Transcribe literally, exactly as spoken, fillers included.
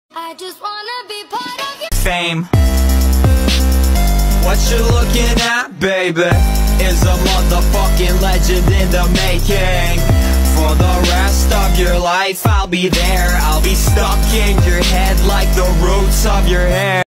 I just wanna be part of your fame. What you're looking at, baby, is a motherfucking legend in the making. For the rest of your life, I'll be there. I'll be stuck in your head like the roots of your hair.